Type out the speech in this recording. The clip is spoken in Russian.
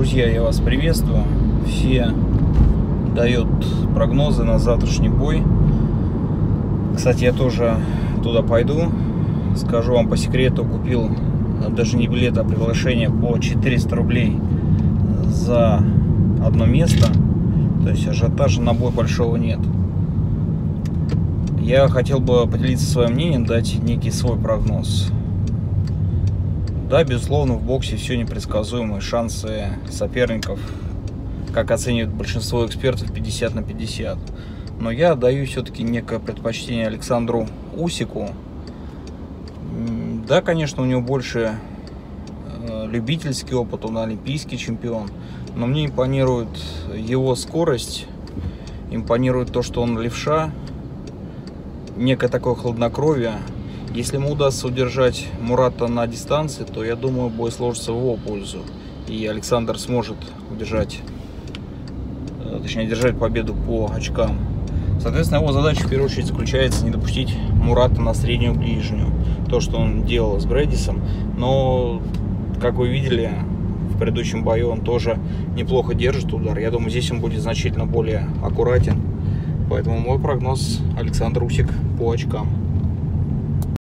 Друзья, я вас приветствую. Все дают прогнозы на завтрашний бой. Кстати, я тоже туда пойду. Скажу вам по секрету, купил даже не билет, а приглашение по 400 рублей за одно место. То есть ажиотажа на бой большого нет. Я хотел бы поделиться своим мнением, дать некий свой прогноз. Да, безусловно, в боксе все непредсказуемо, шансы соперников, как оценивает большинство экспертов, 50 на 50. Но я даю все-таки некое предпочтение Александру Усику. Да, конечно, у него больше любительский опыт, он олимпийский чемпион, но мне импонирует его скорость, импонирует то, что он левша, некое такое хладнокровие. Если ему удастся удержать Мурата на дистанции, то я думаю, бой сложится в его пользу. И Александр сможет удержать, точнее, держать победу по очкам. Соответственно, его задача в первую очередь заключается не допустить Мурата на среднюю ближнюю. То, что он делал с Брэдисом. Но, как вы видели, в предыдущем бою он тоже неплохо держит удар. Я думаю, здесь он будет значительно более аккуратен. Поэтому мой прогноз: Александр Усик по очкам.